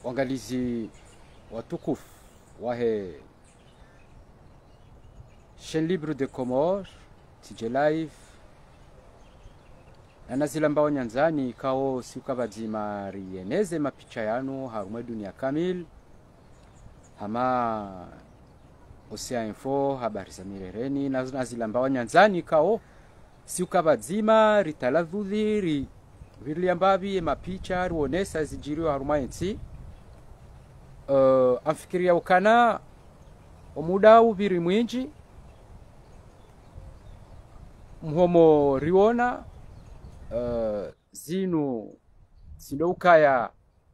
Wangalizi watukufu wahe chaîne libre de Comores TJ Live anazila mbao nyanzani kao siuka bazima rieneze mapicha yanu harumwe dunia kamil hama Osea Info habari za mirereni nazila mbao nyanzani kao siuka bazima ritaladhudhi virili ambavi mapicha ruonesa zijiriwa harumwa nsi amfikiria ukana omuda ubiri mwinji mhomo riona zinu sindo ukaya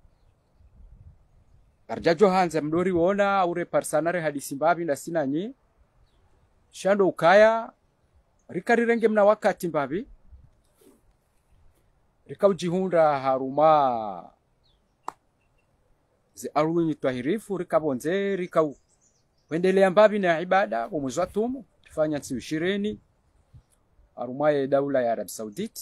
arjajo hanze mdori wona ure parsanare hadisi mbabi na sinanyi shando ukaya rikarirenge mna wakati mbabi rikaujihunda haruma ze arunyi twahirifu rikabonze rikau wendelea mbabi na ibada mwezi wa tumu tufanya nsi 20 arumaye daula ya Arab Saudit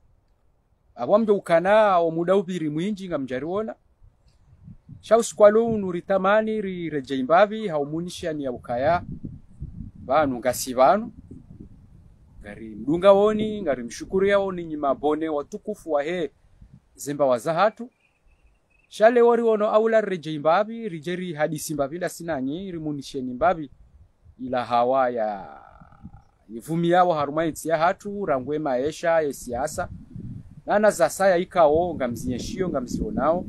abamjo ukana o muda ubiri mwinji ngamjariona shaus kwalunu ritamani rireje mbabi haumunisha ni ukaya banu ngasibanu ngari mdunga woni ngari mshukuria woni nyima bone watukufu wa he zemba wazahatu shale wori wono aula reje mbabi rijeri hadisi mbabi la sinanyi rimunisheni mbabi ila hawa ya yivumia wa haruma ya hatu rangwe maisha ya siasa nana za saya ikao ngamzinyeshio ngamzionao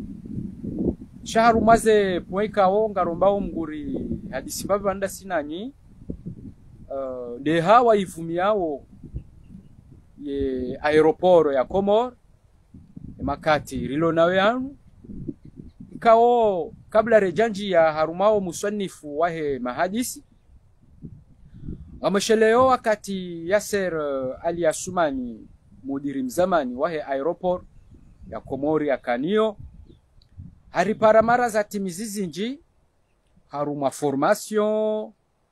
shaharumaze poikao ngarombao mguri hadisi mbabi banda sinanyi de hawa yivumiao ye aeroporo ya Comores makati rilo nawe yanu ikao kabla rejanji ya harumao musanifu wahe mahadisi amesheleo wakati Yasser Ali Asumani mudiri mzamani wahe aeroport ya Komori ya Kanio haripara mara za timizizi nji haruma formation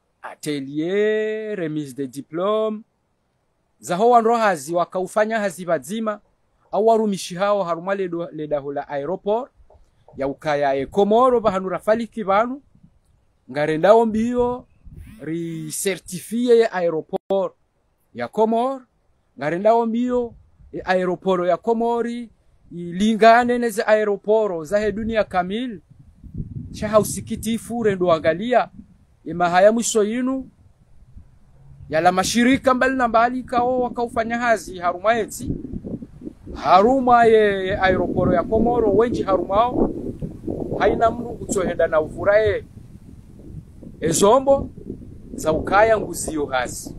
atelier remise de diplôme zaho wanrohazi wakaufanya hazi bazima au warumishi hao haruma ledahula aeroport ya ukaya e Komoro bahanura faliki banu ngarendao mbio ri certifie aeroport ya Komor ngarendao mbio aeroporo ya Komori ilingane neze aeroporo za dunia kamil cha usikitifu rendo angalia imahaya mwisho yinu yala mashirika mbali na mbali kao wakaufanya hazi haruma eti haruma ye aeroporo ya Komoro wenji harumao haina mnu kutohenda na ufurae ezombo za ukaya nguzio hazi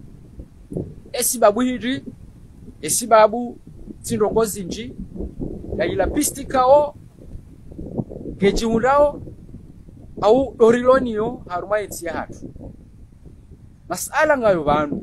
esibabu hiri esibabu tindongozi nji ya ila pistikao gejiundao au dorilonio haruma eti ya hatu masala ngayo banu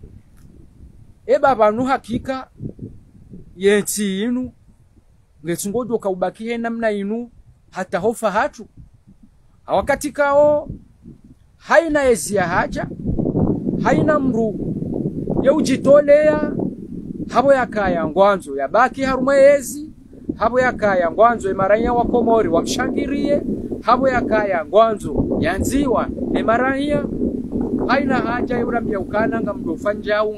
banu hakika yeti inu ngetungojo kaubakie namna inu hata hofa hatu wakati kao haina ezia haja haina mru yeujitolea habo yakaya ngwanzo yabaki haruma ezi habo yakaya ngwanzo emaranya wa Komori wamshangirie habo yakaya ngwanzo yanziwa emaranya haina haja yuramya ukana ngamdofanjau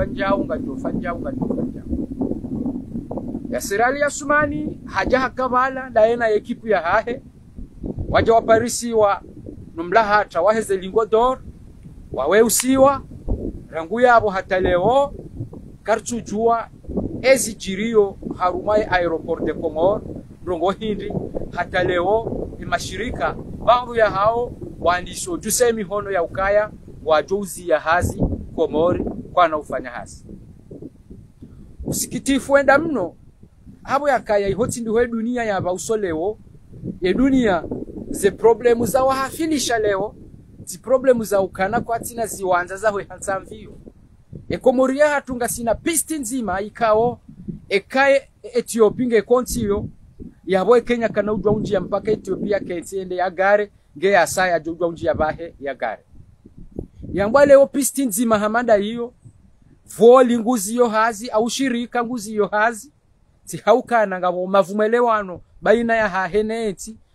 Yasser Ali Asumani haja hakabala daena ekipu ya hahe waja wa Parisi wa numlahata waheze lingodor waweusiwa rangu yabo hata leo karchujua ezi jirio harumai aeroport de Comores rongo hindi hata leo mashirika baadhi ya hao waandiso tusemi hono ya ukaya wajuzi ya hazi Komori kwa na ufanya hazi usikitifu enda mno habo yakaya ihoti ndiwe dunia ya bausoleo ye dunia ze problemu za wahafilisha leo zi problemu za ukana kwa tina ziwanza za hansamvio Komoria hatunga sina pisti nzima ikao ekae Ethiopia kontiyo yabo Kenya kana ujwa unji ya mpaka Ethiopia ketiende ya gare nge ya saya ujwa unji ya bahe ya gare yambwa leo pisti nzima hamanda hiyo voli nguzi yo hazi au shirika nguzi yo hazi ti haukana ngabo mavumelewano baina ya haheneti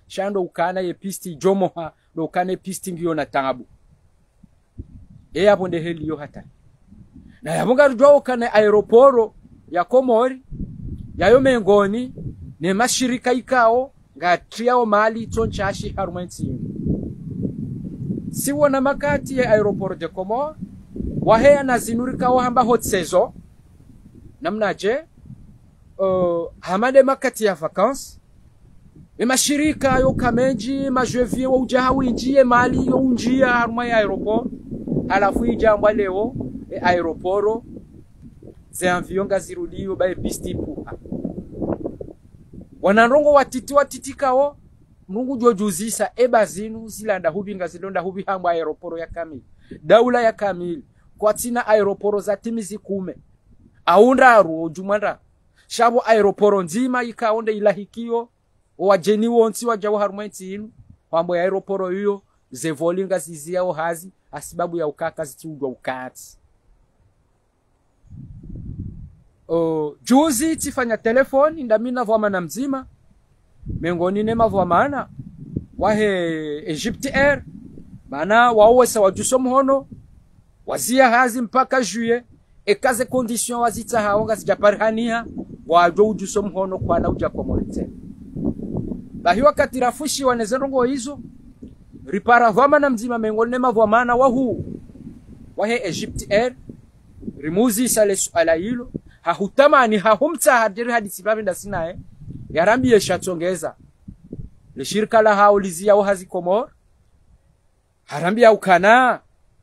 shando ukana ye pisti jomoha do ukane pisti ngiyo na tabu hapo nde heli yo hata na yabunga rujwa ukane aeroporo ya Komori yayo mengoni ne mashirika ikao ngatriao mali tonchashi harumenti siwona makati ya aeroport de Komori wahea na zinurika wahamba hot saison namnaje hamade makati ya vacances mashirika yo kamenji majevie wa ujaha winjie mali yo unjia haruma ya aeroport alafu ijamba leo aeroporo ze avion zirudio ba pisti puha wanarongo watitikao Mungu jojuzisa ebazinu zilanda hubinga zilonda hubi hamba aeroporo ya kamili daula ya kamili kwa tina aeroporo za timizi kume aundaru jumanda shabo aeroporo nzima ikaonde ilahikio wajeni wonsi wajawo harumenti inu mambo ya aeroporo hiyo ze volinga ziziao hazi asibabu ya ukaka zitugwa ukati juzi tifanya telefoni ndamina vwa na mzima mengoni nema vwa maana wahe Egypt Air maana wawesa wajuso mhono wazia hazi mpaka juye ekaze condition wazita haonga sijaparihania wajo ujuso mhono kwa na uja kwa morite bahi wakati rafushi wanezerongo hizo ripara vwa na mzima mengoni nema vwa maana wahe Egypt Air rimuzi sale suala hilo hahutamani hahumta hadiri hadisi babinda sinae yarambi yeshatongeza le shirika la haulizia wa hazi Komor harambi ya ukana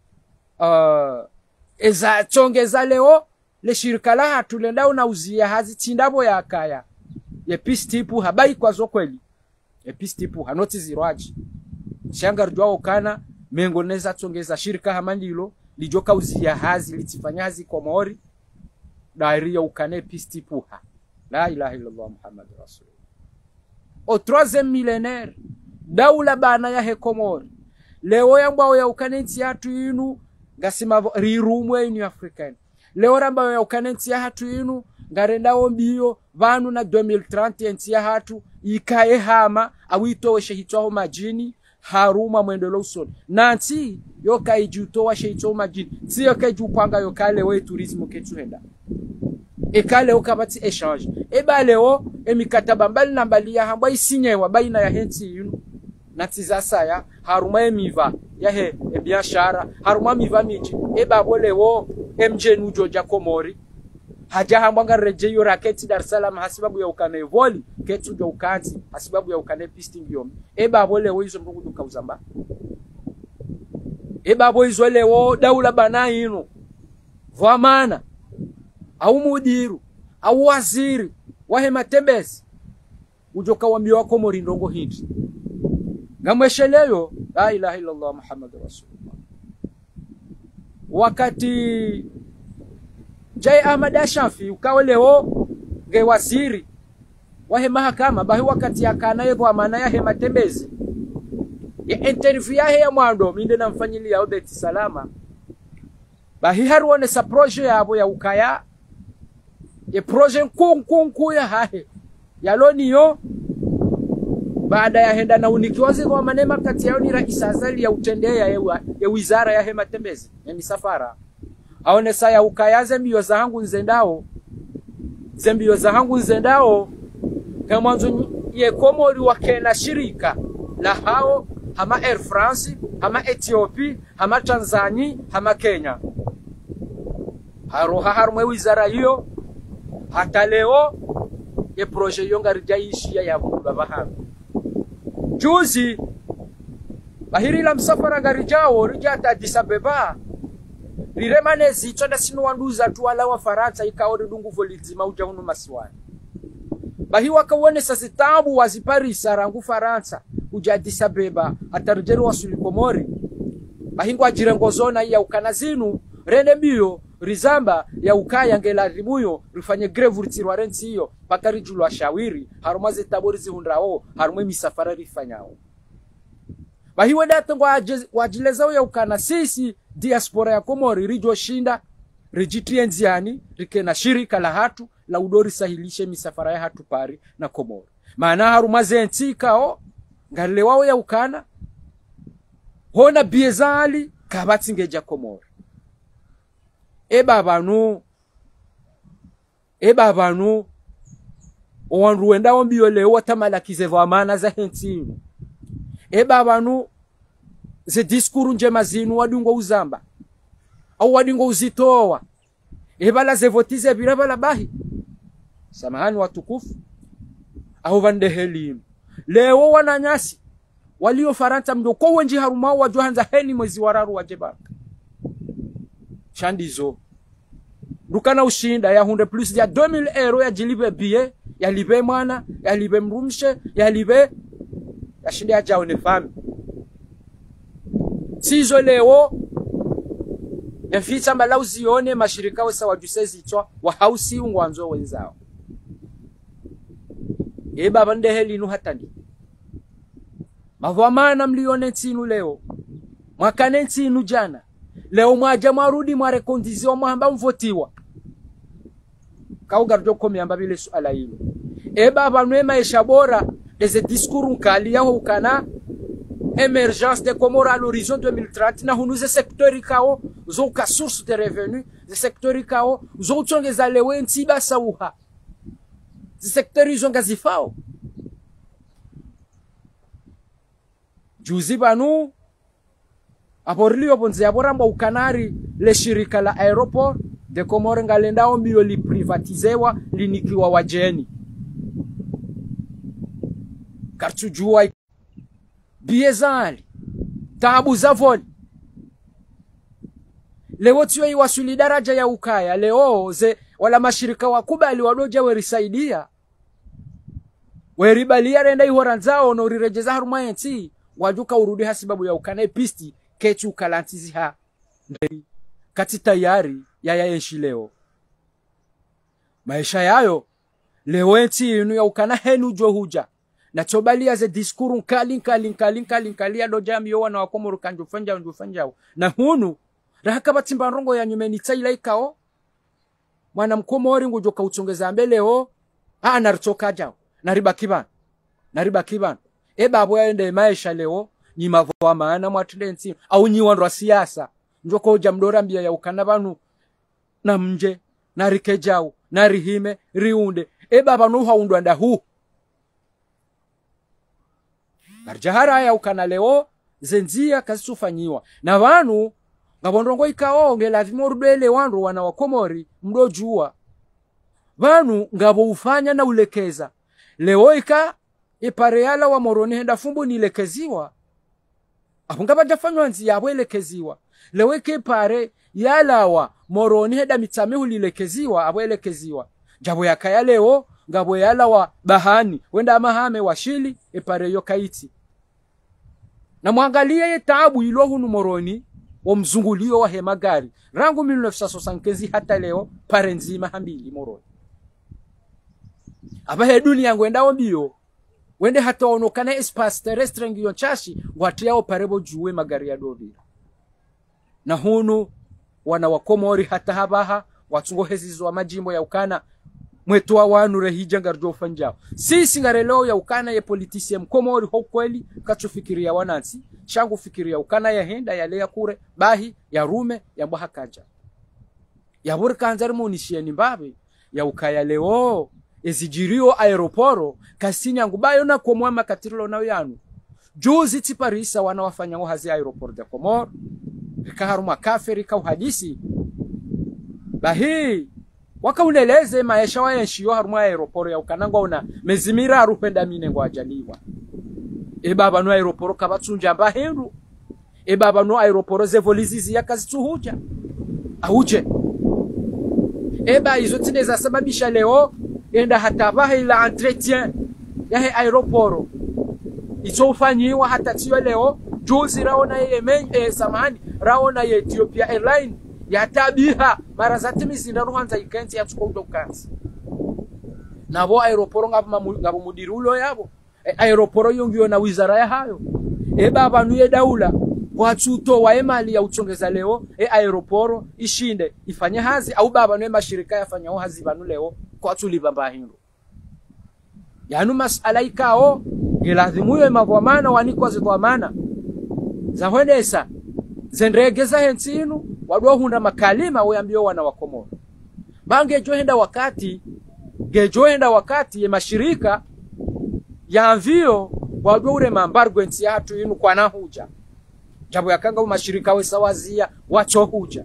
eza tongeza leo le shirika la hatulenda unauzia hazi tindabo ya akaya ye pistipu habai kwa zokweli ye pistipu hanoti zirwaji shangar jwa ukana mengoneza tongeza shirika hamandilo lijoka uzia hazi litifanya hazi Komori dairia ukane pistipuha la ilaha illallah Muhammad rasul au troisième millénaire daula bana ya Komori leo yambao ya ukanenti hatu inu ngasima rirumwe inu african leo rambao ya ukanenti hatu inu ngarenda ombio vanu na 2030 enti ya hatu ikae hama awito shehito majini haruma mwendelo usoni nanti yoka ijuto wa shehito majini si yoka ijupanga yokale we tourisme ketuenda ekale ukabati exchange ebaleo emikataba mbali na mbali ya hamba isinyewa baina ya henti yunu natiza saya haruma emiva yahe biashara haruma miva miji ebabolewo MJ nujoja Komori haja hambanga rejeyo raketi Dar es Salaam hasibabu ya ukane voli ketu jo ukati hasibabu ya ukane pisting yom ebabolewo hizo mbugu dukauzamba ebabo hizo lewo daula bana yinu vamana au mudiru au waziri wahe matembezi ujoka wambiwa Komori ndongo hindi ngamwesheleyo la ilaha illallah Muhammad rasulullah wakati Jai Ahmad Ashafi ukawa leo nge waziri wahe mahakama bahi wakati akana yevo amana yahe matembezi ya interview yahe ya mwando minde na mfanyilia Obeti Salama bahi haruone sa proje yabo ya ukaya ye proje nkunku ya hahe yaloni yo baada ya henda na unikiwazi kwa manema kati yao ni rais azali ya utendea ya wizara ya hema tembezi ya misafara aone saya ukayaze mbio za hangu nzendao zembio za hangu nzendao kama mwanzo ye Komori wakena shirika la hao hama Air France hama Ethiopia hama Tanzania hama Kenya haroha harumwe wizara hiyo hata leo ye proje yonga rijaishi ya baba hangu juzi bahiri la msafara garijao rijata Addis Ababa riremane zichonda sinu wanduza tuwala wa Faransa ikaori dungu volizima uja hunu masiwani bahi wakawone sasa tabu wazi Paris arangu Faransa uja Addis Ababa atarjeru wasuli Komori bahi ngwa jirengo zona ya ukanazinu rene bio rizamba ya ukaya ngela ribuyo rifanye greve ritirwa renti hiyo paka rijulwa shawiri harumaze tabori zihundrao harumwe misafara rifanyao bahiwe data wajilezao ya ukana sisi diaspora ya Komori rijo shinda rijitie nziani rikena shirika la hatu la udori sahilishe misafara ya hatu pari na Komori maana harumaze ntikao ngale wao ya ukana hona biezali kabatsingeja Komori eba banu owanruenda ombio leo watamalakize vamana za hentinu eba banu ze diskuru njema zinu wadungo uzamba au wadungo uzitowa eba la ze votize biraba la bahi samahani watukufu au vande helimu leo wananyasi walio faranta mdoko wenji harumao wa johanza heni mwezi wararu wajebaka shandizo ndukana ushinda ya 100 plus ya 2000 euro ya jilibe biye ya libe mwana ya libe mrumshe ya libe ya shinde ya jao ne fami sizo leo ya fita mbala uzione mashirika wesa wajusezi itwa wa hausi ungwanzo wenzao eba bande helinu hatani mavamana mlione tinu leo mwakane tinu jana leo mwaja marudi mwarekondiziwa mwamba mvotiwa kaugarjo komiamba bile suala hilo eba banwe maisha bora des discours nkali yao ukana emergence de Comores à l'horizon 2030 na hunuze sektori kao zo ka source de revenus de sektori kao zo tongeza lewe ntiba sauha de sektori zo ngazifao juzi banu aborlio bonze aboramba ukanari le shirika la aeroport de Comores ngalenda ombio li privatizewa linikiwa wajeni kartujua biezali tabu za voli leo tiwe iwasuli daraja ya ukaya leo ze wala mashirika wakubali wadoja werisaidia weribalia renda ihoranzao no rirejeza haruma yenti wajuka urudi hasibabu ya ukana pisti kechu kalantizi ha kati tayari ya yenshi leo maisha yayo leo enti inu ya ukana henu johuja na tobalia ze diskuru nkali ya dojami yo wana wakomoro kanjufanja na hunu rahaka batimba rongo ya nyumeni tsaila ikao mwana mkomori ngujoka utongeza mbele ho naritoka jao nariba kiban eba abo yaende maisha leo ni mavwa maana mwatendenti au nyi wandu wa siasa njoko uja mdora mbia ya ukana banu na mje na rikejao na rihime riunde eba banu haundu anda huu Barjahara ya ukana leo zenzia kasufanyiwa na vanu ngabondongo ikaonge lazima urudele wandu wana wakomori mdojua vanu ngabo ufanya na ulekeza leo ika ipareala wa moroni henda fumbu nilekeziwa apo ngabajafanywa nzi yabo elekeziwa leo ike pare yala wa moroni henda mitame ulilekeziwa abo elekeziwa jabo yakaya leo ngabo yala wa bahani wenda mahame washili ipare yo kaiti na mwangalia ye taabu ilo hunu moroni wa mzungulio wa hemagari rangu 1975 hata leo pare nzima hambili moroni abahe dunia ngwenda ombio wende hata onokana espace terrestre ngiyo chashi watiao parebo juwe magari ya dovira na hunu wana wakomori hata habaha watungo hezizo wa majimbo ya ukana mwetu wa wanu rehija ngarjo fanjao sisi ngareleo ya ukana ya politisi mkomori hokweli kachufikiria wanansi shangu fikiria ukana ya henda ya lea kure bahi ya rume ya bahakaja ya burka anzari munishia nimbabe ya ukaya leo ezijirio aeroporo kasini angubayo na komwama katirilo na yanu juzi tiparisa wanawafanya hazi aeroport ya Komoro kaharuma kaferi ka uhadisi bahi wakauneleze maisha wa yenshiyo haruma aeroporo ya ukanangwa una mezimira arupenda mine ngo ajaliwa baba no aeroporo kabatsunja bahendu baba no aeroporo zevolizizi yakazituhuja auje izo tineza sababisha leo enda hata bahe la entretien ya he aeroporo izofanyiwa hata tiyo leo juzi raona Yemen samani raona ya Ethiopia Airline ya tabiha mara zati mizinda ruhanza ikenti ya tuko kansi nabo aeroporo ngabo mudirulo yabo aeroporo yongio na wizara ya hayo baba nuye daula watuto wa emali ya utongeza leo aeroporo ishinde ifanye hazi au baba nuye mashirika yafanya hazi banu leo kwa tulibamba hindu yanu masala ikao ngilazimuye mavwamana waniko zidwamana za hwedesa zendregeza hensinu wadwa hunda makalima weyambio wana wa Komoro bange gejoenda wakati ya mashirika ya mvio wadwa ure mambargo ensi hatu inu kwa nahuja jabo yakanga mashirika we sawazia wacho huja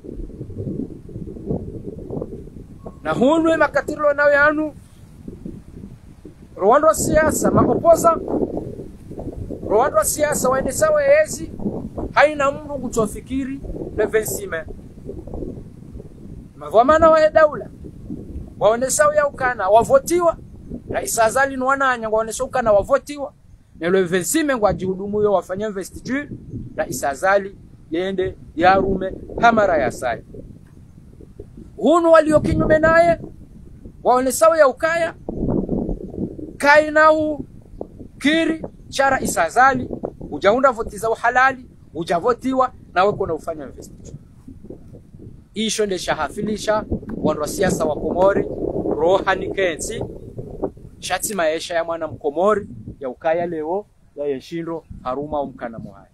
na hunwe makatiro na yanu Rwanda siasa maopoza Rwanda siasa waende sawa ezi haina mru kutofikiri levensime mavamana wa daula waende sawa ya ukana wavotiwa Rais Azali nwananya waende sawa ukana wavotiwa na levensime kwa jihudumu yo wafanya investiture Rais Azali yende yarume hamara ya sai hunu waliokinyume naye waende sawa ya ukaya kainau kiri chara Isazali ujaunda voti za uhalali ujavotiwa na weko na ufanya investiture isho nde shahafilisha wandu wa siasa wa Komori rohani kensi shati maisha ya mwana mkomori ya ukaya leo ya yeshindo haruma umkana muhai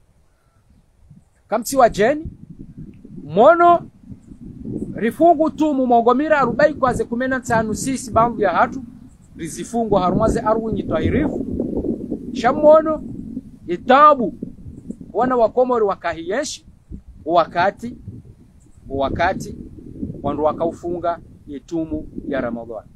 kamti wa jeni mono rifungu tu mumongomira 40 kwaze 15 sisi bangu ya hatu rizifungwa harumaze arunyi tahirifu shamono itabu wana wa Komori wakahiyeshi wakati wandu wakaufunga yetumu ya Ramadhani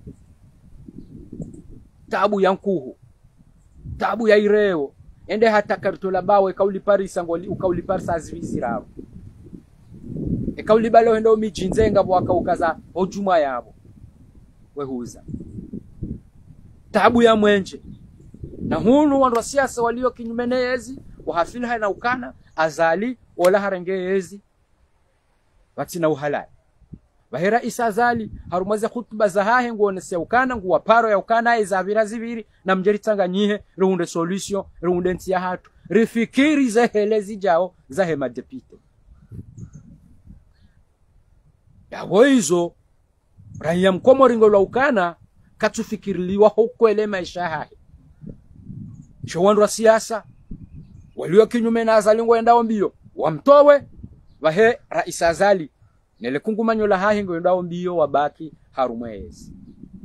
tabu ya nkuhu tabu ya ireo ende hata kartola bawe kauliparisa ngoli ukauliparisa azvisirao ekaulibalo endo mijinzenga wakaukaza ojuma yabo wehuza tabu ya mwenje na hunu wandu wa siasa walio kinyumenezi wahafilha na ukana Azali wala harengezi watina uhalali bahera Isazali harumaze khutba zahahe nguonese ukana nguwa paro ya ukana izabira zibiri na mjeritanga nyihe ruunde solution ruunde ntia hatu rifikiri zahelezi jao zahe madepite ya woizo raia Mkomori ngolwa ukana katufikiriliwa hukwele maisha hahe showandu wa siasa walio kinyume na Azali ngoendao mbio wamtowe wahe Rais Azali nele kungumanyola hahe ngoendao mbio wabaki harumwezi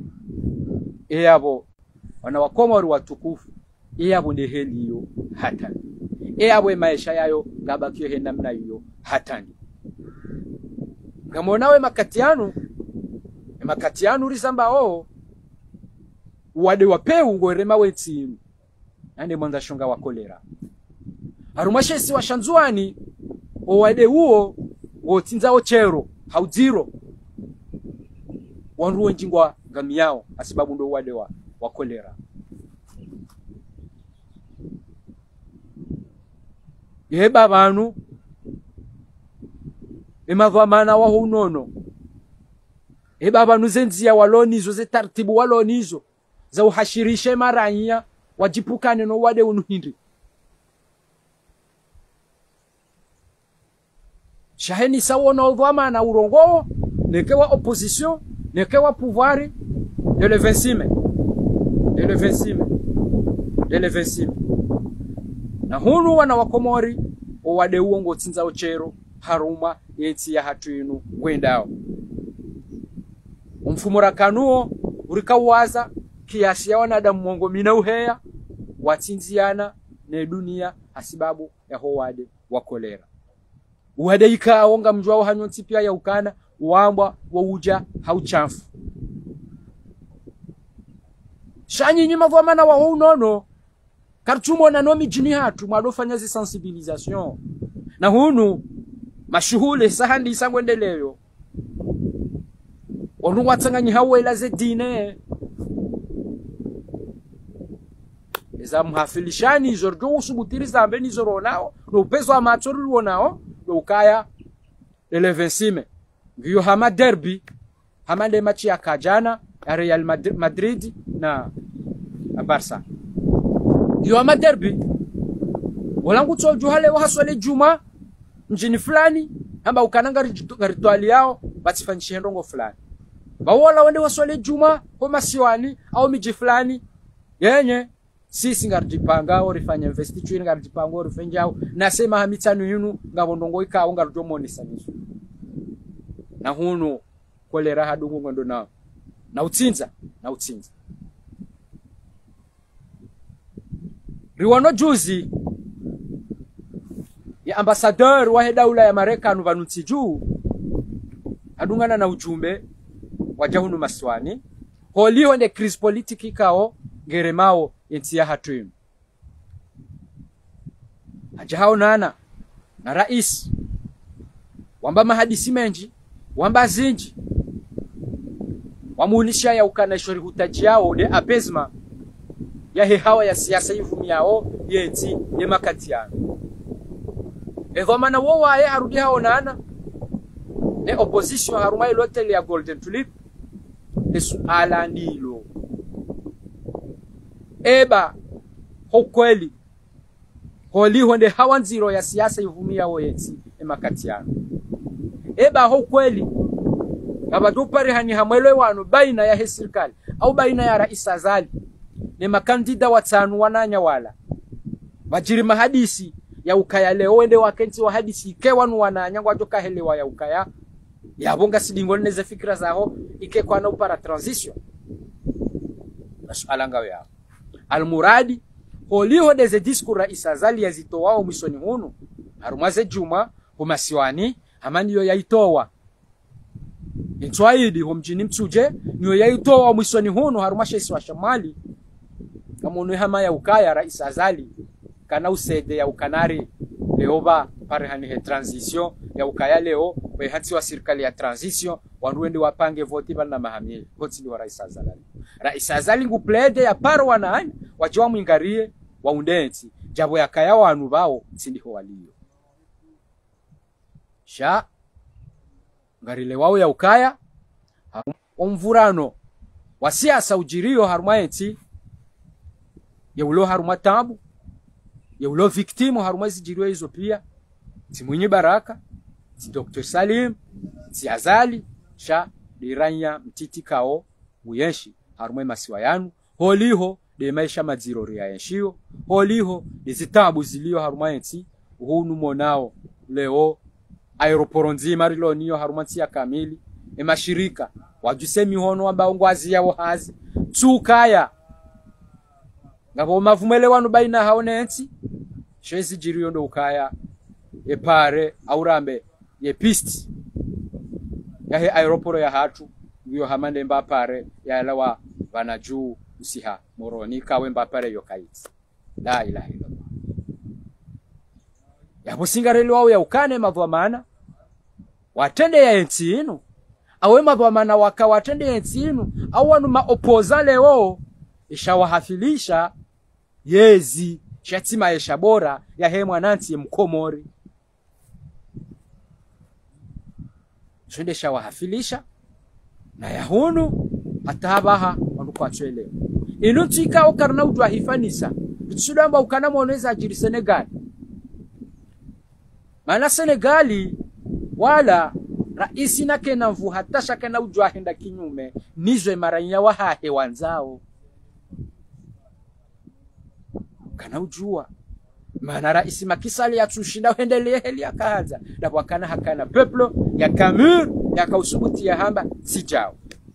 abo wana wa Komori watukufu abo ndi heliyo hatani abo maisha yayo ngabakyo he namna hiyo hatani ngamonawe makatianu risamba wade wapeu ngorema wetinu ande mwanza shonga wa kolera harumashesi wa shanzuani wade huo wotinza ochero hauziro wanruwe njingwa gamiao asibabu ndo wade wa kolera yeba abantu emavamana wa hunono ebaba nuzenzia walonizo ze tartibu walonizo za uhashirishe maranya wajipukane no wade unuhindi shaheni sawo no vama na urongo nekewa opposition nekewa pouvoir de le 26 na hunu wana wa Komori wade uongo tinza ochero haruma yeti ya hatuinu wendao umfumura kanuo urikawaza kiasi ya wanadamu mongo mina uheya watinziana ne dunia asibabu ya howade wa kolera uwade ikaonga mjwao hanyonti pia ya ukana uambwa wa uja hauchafu shanyi nyima vwamana wa hunono kartumo na nomi jini hatu mwadofanya zi sensibilisation na hunu mashuhule sahandi isangwendeleyo onu watsanganyi hawela ze dine eza mhafilishani zorjo usubutiri zambe ni zoronao no peso amatori wonao no ukaya le 26 ngiyo hama derby hama de machi ya kajana ya Real Madrid na Barca ngiyo hama derby walangu tsojo hale wa haswale juma mjini fulani hamba ukananga rituali yao batifanyishe ndongo fulani bawola wende waswale juma kwa masiwani au miji fulani yenye sisi ngarjipanga orifanya investiture ngarjipanga orifenjao nasema hamitano yinu ngabondongo ikao ngarjomonisa nizo na hunu kolera hadungu ngondo na utsinza riwano juzi ya ambassadeur wa daula ya Marekani vanutsi juu adungana na ujumbe wajahunu maswani holio ende crise politique kao geremao yentia hatu ajahao nana na rais wamba mahadisi menji wamba zinji wamuunisha ya ukanashori hutaji yao de apesma ya hehawa ya siasa yivumi yao yeti ye makatiano evamana wowa ya harudi hao nana ne opposition harumai lote ya Golden Tulip de suala nilo eba hokweli holi honde hawanziro ya siasa yivumi yao yeti ye makatiano eba hokweli abadupari hani hamwele wanu baina ya serikali au baina ya rais Azali ne makandida watanu wananya wala bajiri mahadisi ya ukaya leo wende wakenti wa hadisi ke wanu wananya ngwajoka helewa ya ukaya ya bonga sidingo neze fikra zao ike kwa na upara transition masuala ngao ya almuradi holiho deze discours rais Azali yazito wao mwisoni hunu harumaze juma humasiwani amani yo yaitowa Ntwaidi homjini mtsuje niyo yaitowa mwisoni hunu harumasha isi wa shamali kama unwe hama ya ukaya rais Azali kana usede ya ukanari leoba pare hani he transition ya ukaya leo we hati wa serikali ya transition wanuende wapange voti bana mahamie voti ni wa rais Azali nguplede ya paro wananya wajiwa mwingarie wa undenzi jabo ya kaya wanu bao sindiho walio sha ngarile wao ya ukaya omvurano wa siasa ujirio harumaenti ya ulo harumatabu ya ulo victimu harumazi jirio hizo pia si Mwinyi Baraka si Dr. Salim si Azali sha diranya mtiti kao uyeshi harumai masiwa yanu holiho de maisha maziro ya yeshio holiho de zitabu zilio harumaenti uhunu monao leo aeroporo nzima rilo niyo harumansi ya kamili mashirika wajusemi hono ambao ngwazi yao hazi tsukaya ngabo mavumele wanu baina haonensi shezi jiriyo ndo ukaya epare aurambe ye pist ya he aeroporo ya hatu ngiyo hamande mba pare ya lawa banaju usiha moroni kawe mba pare yo kaiti la ilaha illallah ya busingareli wao ya ukane mavamana watende ya enti inu awe mavamana waka watende ya enti inu au wanu maopoza leo ishawahafilisha yezi shatima yesha bora ya hemwa nanti ya mkomori shende shawahafilisha na ya hunu hata habaha wanukuwa chwele inu tika ukarna udwa hifanisa tutudamba ukana mwoneza ajiri Senegali mana Senegali wala raisi na kenamvu hatasha kena ujwa henda kinyume nizwe maranya wahahe wanzao kana ujua mana raisi makisali ya tushinda uhendelee heli ya kahaza na wakana hakana peplo ya Kamur ya kausubuti ya hamba sijao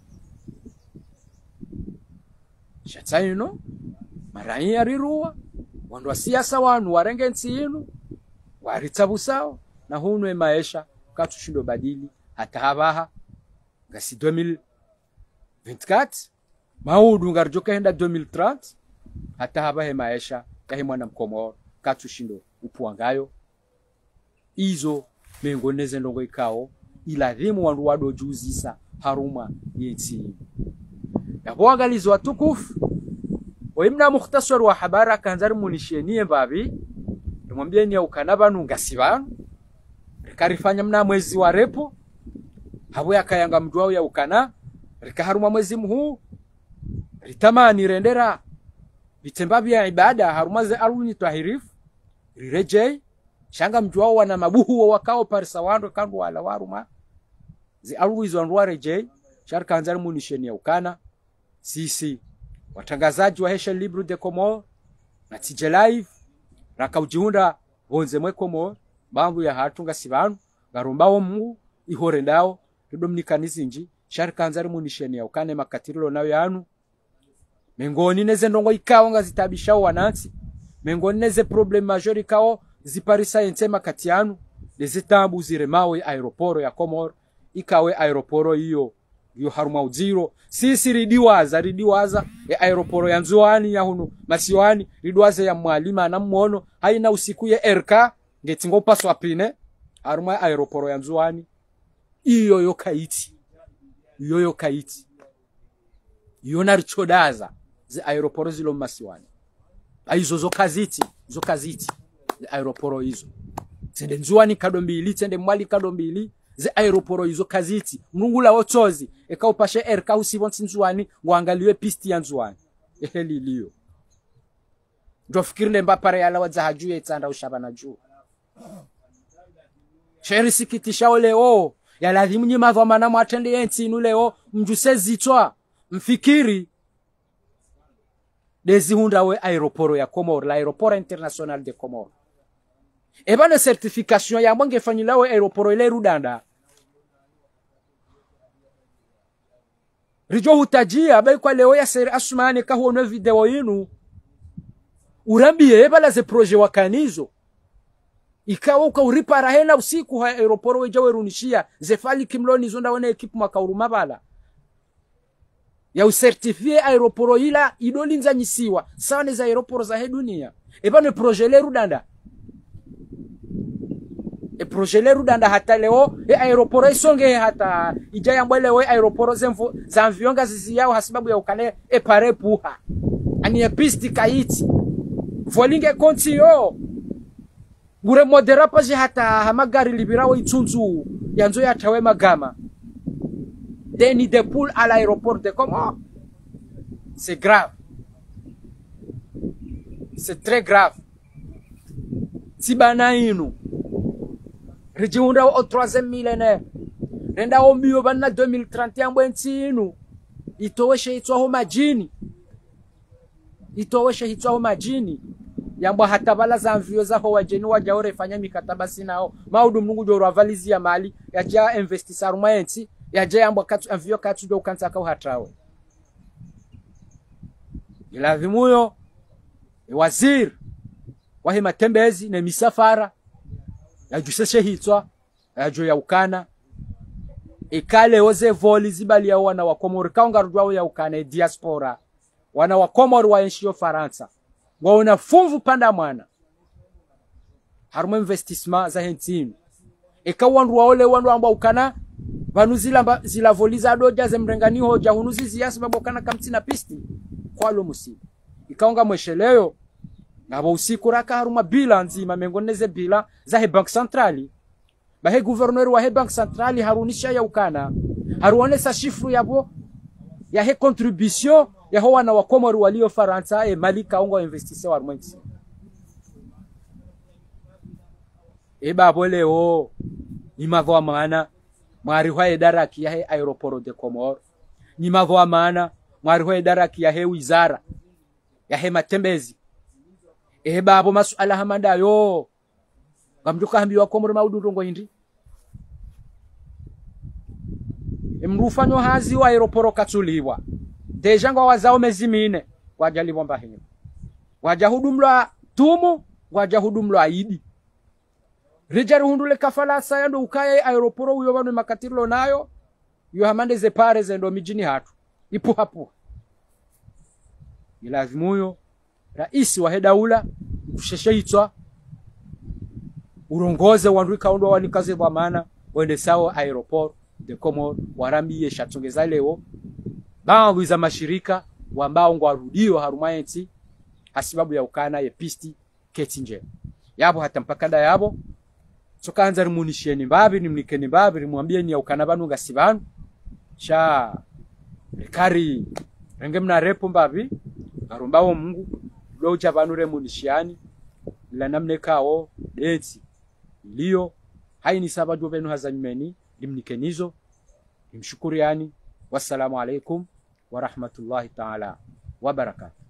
shatayino maranya riruwa wandu wa siasa wanu warenge nsi inu waritabu sao na hunu maisha katushindo badili hata habaha ngasi 2024 maudu ngarjoka henda 2030 hata habahe maisha kahi mwana mkomoro katushindo upuangayo izo mengoneze ndongo ikao iladhimu wandu wado juzisa haruma yeti yabo angalizo watukufu oimna mukhtasar wa habara kanzari munishenie babi tumwambieni ya ukanaba nungasibanu rikarifanya mna mwezi wa repo habo yakayanga mdwao ya ukana rikaharuma mwezi mhuu ritamani rendera bitembabi ya ibada harumaze aluni tahirifu rirejei shanga mdwao wana mabuhu wa wakao parisawando kandu wala waruma zi alwizo wanduwa rejei sharika hanzari munisheni ya ukana sisi watangazaji wa Hesha Libre de Comore na tije live rakaujihunda bonze mwe Komoro bambu ya hatunga sibanu garombawo Mungu ihore ndao ridomnikanizi nji sharikanza rimunisheni ya ukane makatirilo nayo yanu mengoni neze ndongo ikawo ngazitabisha wanansi mengoni neze problem major ikawo ziparisa yense makati yanu nezitambu ziremawe aeroporo ya Komoro ikawe aeroporo iyo haruma uziro sisi ridiwaza ya aeroporo ya Nzuani ya hunu Masiwani ridiwaza ya Mwalima na Mwono haina usiku ya RK ngetingo paswa pine haruma aeroporo ya Nzuani iyo yo kaiti iyo narichodaza zi aeroporo zilo Masiwani aizo zo kaziti zi aeroporo hizo tende Nzuani kadombili tende Mwali kadombili ze aeroporo hizo kaziti mrungula ochozi eka upashe RK usibonsi Nzuani ngwangaliwe pisti ya Nzuani eheli liyo ndofikirile mbapare yala wadzahajuye itanda ushabana juu sheri sikitisha oleo ya lazimu nyima vomana mwatende yenti inuleo mjuse zitwa mfikiri dezi hunda we aeroporo ya Komoro l'aeroport international de Komoro eba le certification ya mwange fanyila we aeroporo ile Rudanda rijo hutajia bai kwa leo ya seri Asumani ka huone video yinu urambie eba la ze projet wakanizo ikawa ukauripara hena usiku ha aeroporo wejawe runishia zefali kimloni zonda wana ekipu makauruma bala ya usertifie aeroporo ila idolinza nyisiwa sawa za aeroporo za dunia eba ne projet le Rudanda projet le Rudanda hata leo aeroporo isonge hata ijaya mbele we aeroporo zemvu za mvionga zizi yao hasibabu ya ukane pare puha ani pisti kaiti volinge konti yo gure modera paje hata hamagari libirawo itunzu yanzo ya tawe magama deni de poule à l'aéroport de Komoro c'est grave, c'est très grave. Tibana inu rijiunda au 3e millénaire renda ombio bana 2031 bwenti inu itoweshe itwaho majini yamba hatabala za mvio za ho wajeni wajaore fanya mikataba sinao maudu Mungu joro avalizi ya mali yaja investisseur maenti yaja yamba katu mvio katu do kanza ka hatrawe ilavimuyo waziri wahe matembezi na misafara yajuseshe hitwa yajo ya ukana ikale oze voli zibali ya wana wa Komoro kaunga rudwao ya ukana diaspora wana wa Komoro wa enshio Faransa waona funvu panda mwana haruma investissement za hentinu ikawandu waole wandu amba ukana vanuzila zila voliza doja zemrengani hoja hunuzi ziyasi babokana kamtina pisti kwalo musiba ikaunga mwesheleyo ngabo usiku raka haruma bila nzima mengoneze bila za he bank centrali bahe gouverneur wa he bank centrali harunisha ya ukana haruonesa shifru yabo ya he contribution ya ho wana wa Komoro walio Faransa malika ongo investisseur warmenti babo leo ni mavo maana mwari wa idara ya he aeroport de Komoro ni mavo maana mwari wa idara ya he wizara ya he matembezi babo masuala hamanda yo ngamduka hambiwa Komoro maudungo indi mrufanyo hazi wa aeroport katuliwa deja ngo wazao mezimine wajali bomba hino wajahudumla tumu wajahudumla aidi rijaru hundule kafala sayando ukaye aeroport uyo banu makatirlo nayo yo hamande ze pare zendo mijini hatu ipu hapo ilazimuyo rais wa hedaula kushesheitwa urongoze wandu kaondo wanikaze bwa maana wende sawa aeroport de Komoro warambiye shatongeza leo bangu za mashirika wambao ngwarudio harumaenti hasibabu ya ukana ye pisti ketinje yabo hata mpakanda yabo sokanza rimunisheni mbabi nimnikeni mbabi rimwambie ni ya ukana banu ngasibanu sha rekari rengemna repo mbabi ngarombao Mungu loja banu remunishiani la namne kao deti iliyo haini sabaju benu hazanyumeni limnikenizo nimshukuru yani. Wassalamu alaikum wa rahmatullahi ta'ala wa barakatuh.